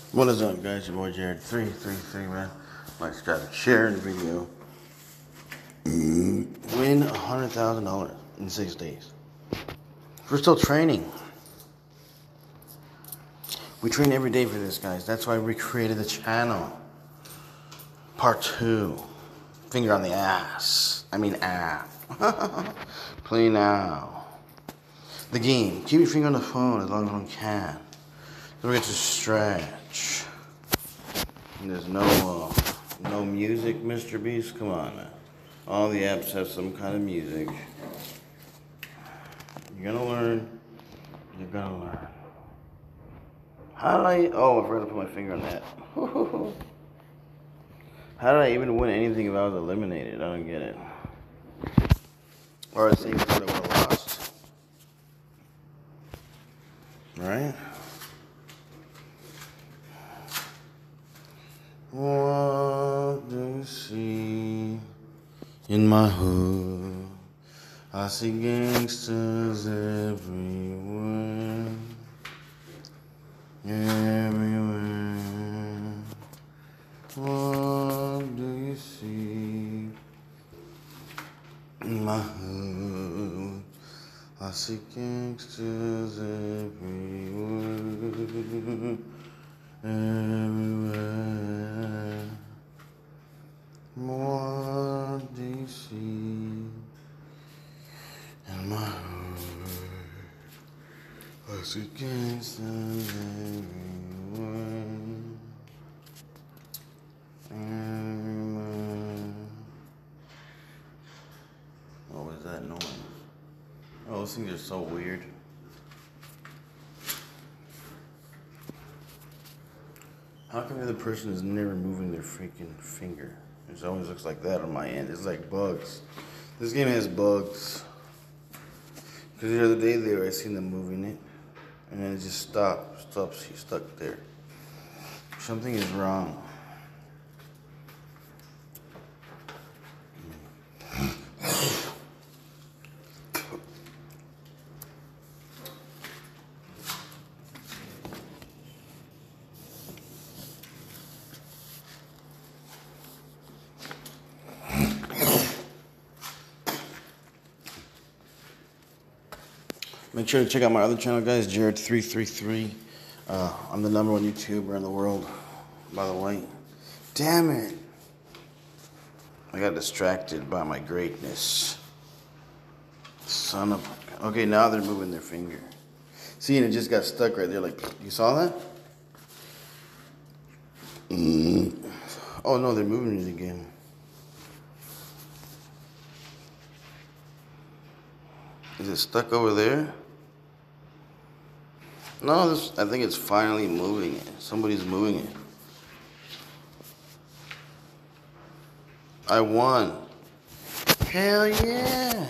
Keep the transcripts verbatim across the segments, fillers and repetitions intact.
What is up, guys? Your boy Jared three three three, man. Like, subscribe, share the video. Win one hundred thousand dollars in six days. We're still training. We train every day for this, guys. That's why we created the channel. Part two. Finger on the ass. I mean, app. Play now. The game. Keep your finger on the phone as long as you can. Don't forget to stretch. And there's no uh, no music, Mister Beast. Come on, man. All the apps have some kind of music. You're gonna learn. You're gonna learn. How did I? Oh, I forgot to put my finger on that. How did I even win anything if I was eliminated? I don't get it. Or the same thing I would have lost. Right? What do you see in my hood? I see gangsters everywhere, everywhere. What do you see in my hood? I see gangsters everywhere, everywhere. What do you see in my hood? I see gangsters everywhere, everywhere. What was that noise? Oh, those things are so weird. How come the other person is never moving their freaking finger? It always looks like that on my end. It's like bugs. This game has bugs. Because the other day there, I seen them moving it. And then it just stopped. Stops. She's stuck there. Something is wrong. Make sure to check out my other channel, guys, Jared three three three. Uh, I'm the number one YouTuber in the world, by the way. Damn it. I got distracted by my greatness. Son of a... Okay, now they're moving their finger. See, and it just got stuck right there. Like, you saw that? Mm. Oh, no, they're moving it again. Is it stuck over there? No, this, I think it's finally moving it. Somebody's moving it. I won. Hell yeah.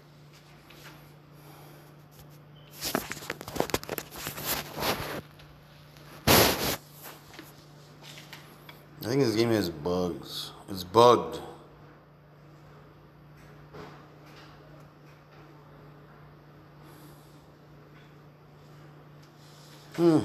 I think this game has bugs. It's bugged. Hmm.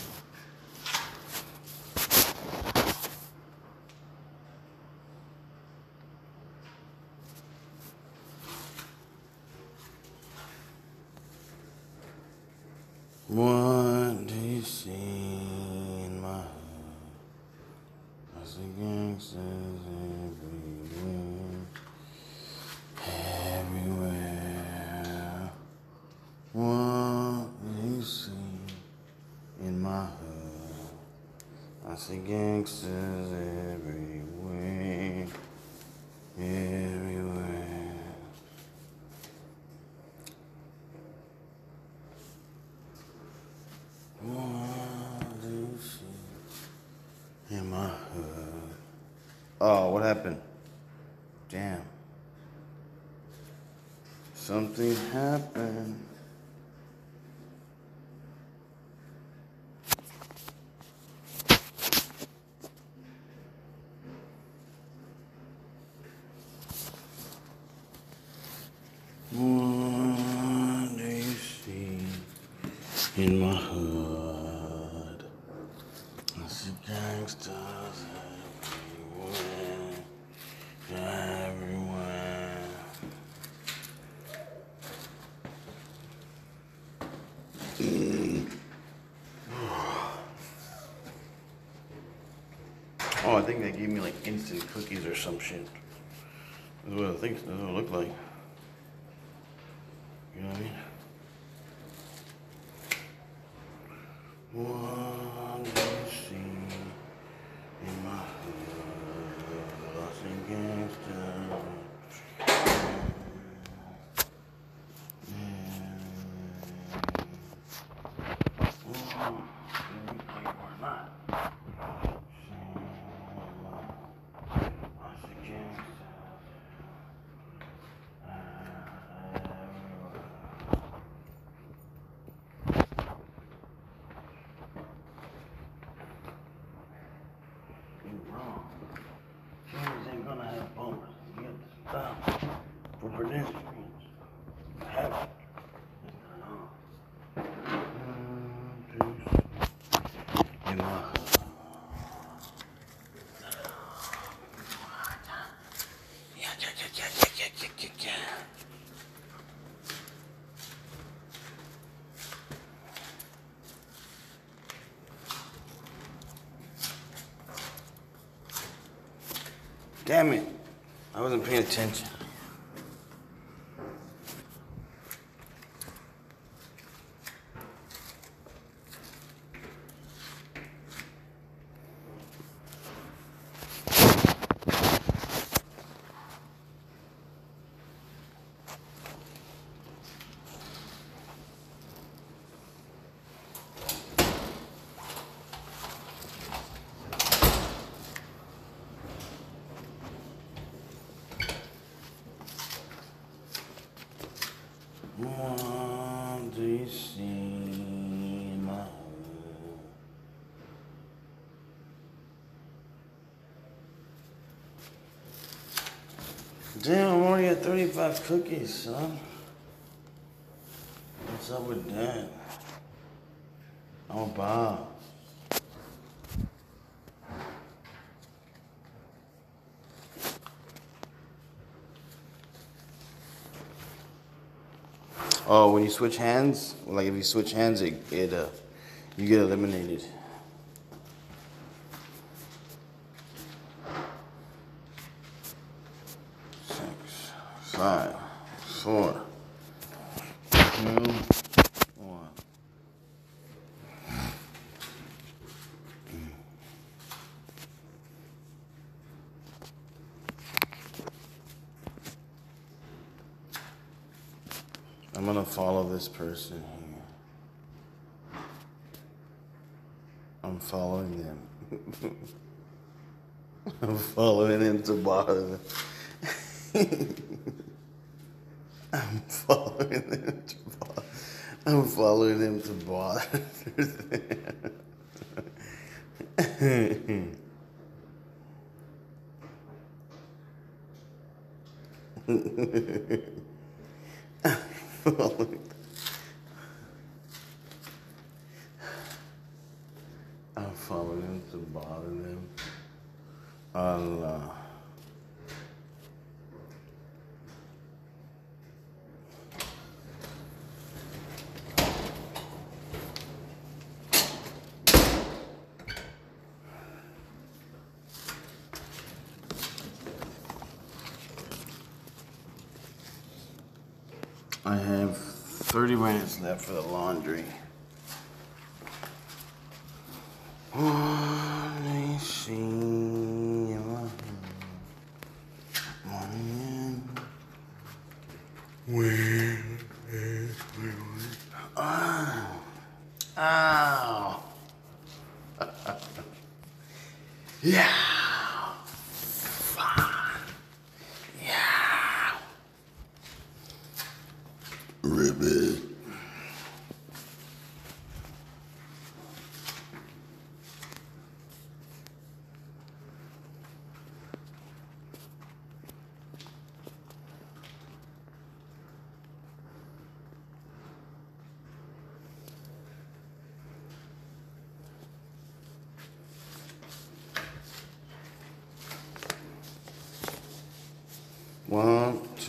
What do you see in my hood? I see gangsters everywhere, everywhere. What do you see in my hood? I see gangsters everywhere, everywhere. What do you see in my hood? Oh, what happened? Damn. Something happened. What do you see in my hood? I see gangsters everywhere, everywhere. Mm. Oh, I think they gave me like instant cookies or some shit. That's what I think. That's what it looked like. You know what I mean? One day see in my hood, lost in gangsters. Wrong. Trains ain't gonna have bumpers. You have to stop for pedestrians. Have it. You know. Yeah, yeah, yeah, yeah, yeah, yeah, yeah, yeah. Damn it. I wasn't paying attention. One day see my home. Damn, I'm already at thirty-five cookies, son. What's up with that? Oh, Bob. Oh, when you switch hands, like if you switch hands, it, it uh, you get eliminated. Six, five, four, two, one. I'm gonna follow this person here. I'm following them. I'm following them to bother them. I'm following them to bother. I'm following them to bother them. I'm following them to bother them. Allah. I have thirty minutes left for the laundry. Let me see. Where is Oh. Ow. Yeah. Yeah. Ribbit.